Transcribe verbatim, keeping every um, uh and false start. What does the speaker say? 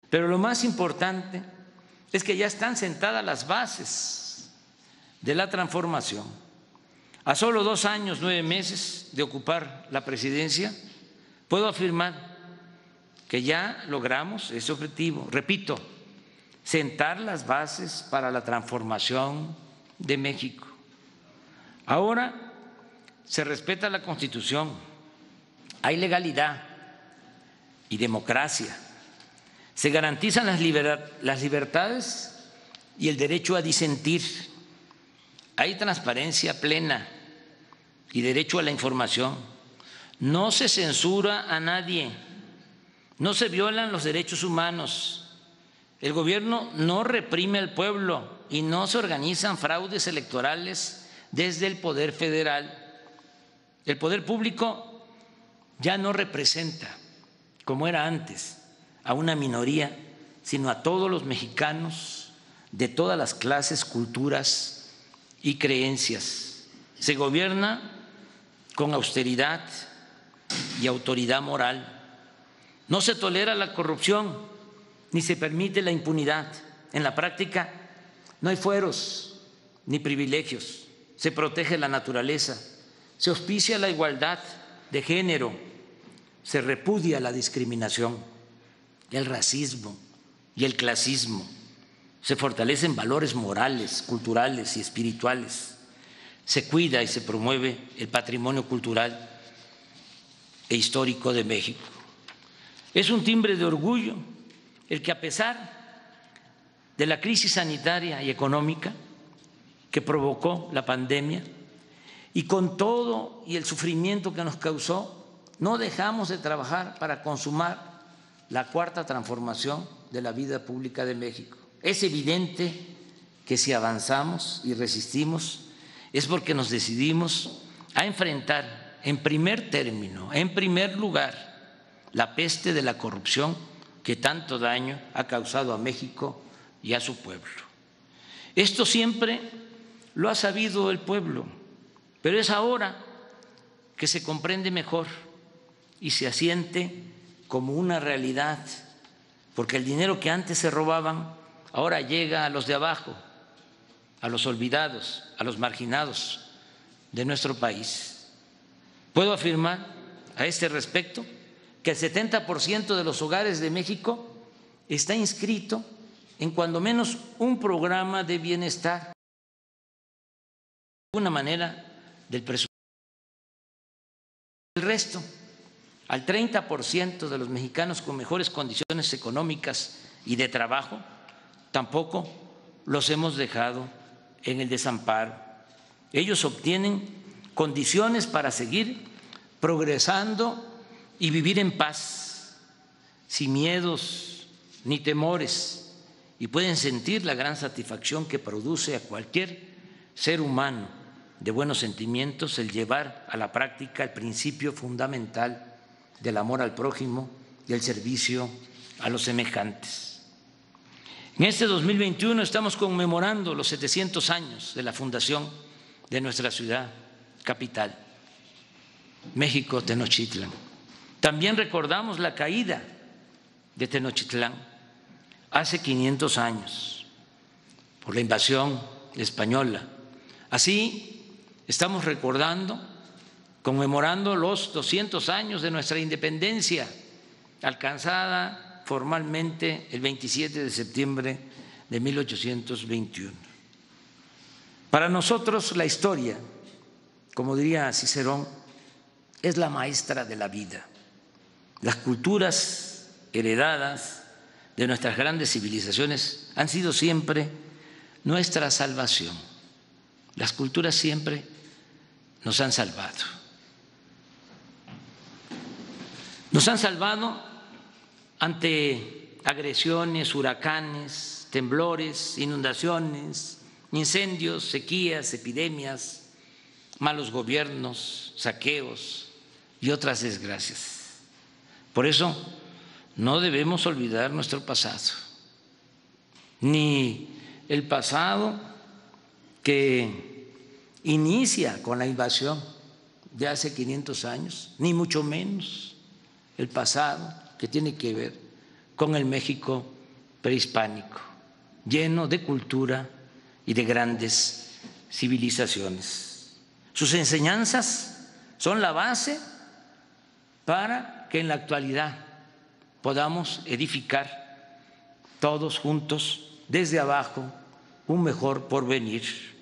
Pero lo más importante es que ya están sentadas las bases de la transformación. A solo dos años, nueve meses de ocupar la presidencia, puedo afirmar que ya logramos ese objetivo. Repito, sentar las bases para la transformación de México. Ahora se respeta la Constitución, hay legalidad y democracia, se garantizan las libertades y el derecho a disentir, hay transparencia plena y derecho a la información, no se censura a nadie, no se violan los derechos humanos, el gobierno no reprime al pueblo y no se organizan fraudes electorales desde el Poder Federal. El poder público ya no representa, como era antes, a una minoría, sino a todos los mexicanos de todas las clases, culturas y creencias. Se gobierna con austeridad y autoridad moral. No se tolera la corrupción ni se permite la impunidad. En la práctica no hay fueros ni privilegios. Se protege la naturaleza, se auspicia la igualdad de género, se repudia la discriminación, el racismo y el clasismo, se fortalecen valores morales, culturales y espirituales, se cuida y se promueve el patrimonio cultural e histórico de México. Es un timbre de orgullo el que, a pesar de la crisis sanitaria y económica que provocó la pandemia y con todo y el sufrimiento que nos causó, no dejamos de trabajar para consumar la cuarta transformación de la vida pública de México. Es evidente que si avanzamos y resistimos es porque nos decidimos a enfrentar en primer término, en primer lugar, la peste de la corrupción que tanto daño ha causado a México y a su pueblo. Esto siempre lo ha sabido el pueblo, pero es ahora que se comprende mejor y se asiente como una realidad, porque el dinero que antes se robaban ahora llega a los de abajo, a los olvidados, a los marginados de nuestro país. Puedo afirmar a este respecto que el setenta por ciento de los hogares de México está inscrito en cuando menos un programa de bienestar, de alguna manera, del presupuesto. El resto, al treinta por ciento de los mexicanos con mejores condiciones económicas y de trabajo, tampoco los hemos dejado en el desamparo. Ellos obtienen condiciones para seguir progresando y vivir en paz, sin miedos ni temores, y pueden sentir la gran satisfacción que produce a cualquier ser humano de buenos sentimientos el llevar a la práctica el principio fundamental del amor al prójimo y el servicio a los semejantes. En este dos mil veintiuno estamos conmemorando los setecientos años de la fundación de nuestra ciudad capital, México Tenochtitlán. También recordamos la caída de Tenochtitlán hace quinientos años por la invasión española. Así estamos recordando, conmemorando los doscientos años de nuestra independencia, alcanzada formalmente el veintisiete de septiembre de mil ochocientos veintiuno. Para nosotros la historia, como diría Cicerón, es la maestra de la vida. Las culturas heredadas de nuestras grandes civilizaciones han sido siempre nuestra salvación. Las culturas siempre nos han salvado. Nos han salvado ante agresiones, huracanes, temblores, inundaciones, incendios, sequías, epidemias, malos gobiernos, saqueos y otras desgracias. Por eso no debemos olvidar nuestro pasado, ni el pasado que inicia con la invasión de hace quinientos años, ni mucho menos el pasado que tiene que ver con el México prehispánico, lleno de cultura y de grandes civilizaciones. Sus enseñanzas son la base para que en la actualidad podamos edificar todos juntos desde abajo un mejor porvenir.